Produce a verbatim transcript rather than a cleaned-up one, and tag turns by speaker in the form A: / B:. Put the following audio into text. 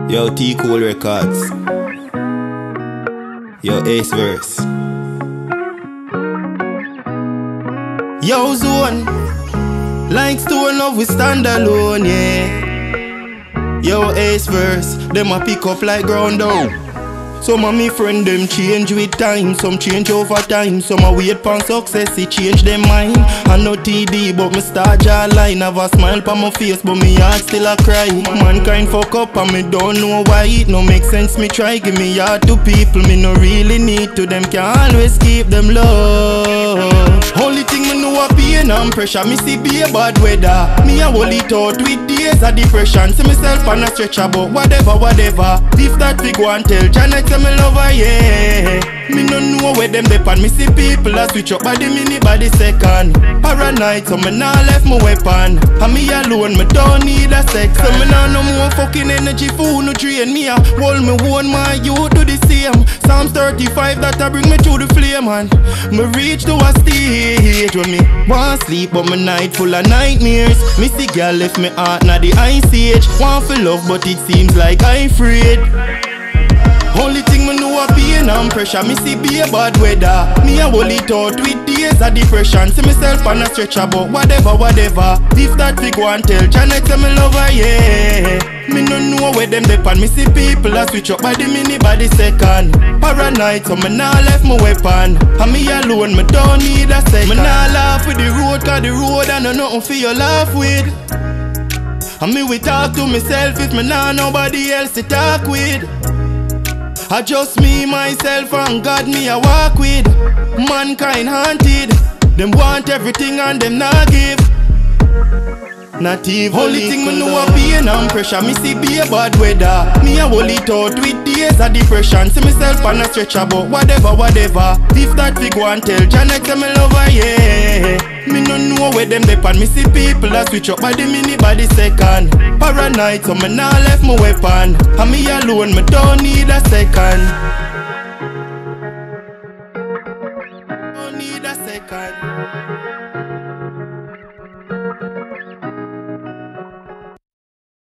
A: Yo, T Cool Records. Yo, Ace Verse. Yo, Zone. Like Stone Love, we stand alone, yeah. Yo, Ace Verse. Them a pick up like ground down. Some of me friend them change with time, some change over time. Some a wait pon success, it change them mind. I no T D, but me start jawline. Have a smile pon my face, but me heart still a cry. Mankind fuck up and me don't know why. It no make sense, me try give me heart to people me no really need to. Them can always keep them love. Only thing me know a pain and pressure. Me see be a bad weather. Me a hold it out with days of depression. See myself on a stretcher, but whatever, whatever. If that we go and tell Janet me love her, yeah. Me no know where them depend. Me see people a switch up by the minute, by the second. Paranoid, so me nah left my weapon. And me alone, me don't need a second. So me nah no more fucking energy for who no drain me. A hold me one, my youth do the same. Psalms thirty-five that a bring me to the flame, man. Me reach to a stage when me want sleep, but my night full of nightmares. Me see girl left me heart na the ice age. Want for love, but it seems like I'm afraid. Only thing me know a pain and pressure. Me see be a bad weather. Me a hold it out with days of depression. See myself on a stretcher, but whatever, whatever. If that we go and tell Janet say me love her, yeah. Me no know where them depend. Me see people a switch up by the minute, by the second. Paranoid, so me nah left my weapon. And me alone, me don't need a second. Me nah laugh with the road, cause the road and no nothing for you laugh with. And me we talk to myself if me nah nobody else to talk with. I just me, myself and God me I walk with. Mankind haunted. Them want everything and them not give. Not even only thing me know a pain and pressure. Me see be a bad weather. Me a hold it out with days of depression. See myself on a stretcher, but whatever, whatever. If that we go and tell Janet say me love her, yeah. Me no know where them depend. Me see people a switch up by the minute, by the second. Paranoid, so me nah left my weapon. And me alone, me don't need a second. Don't need a second.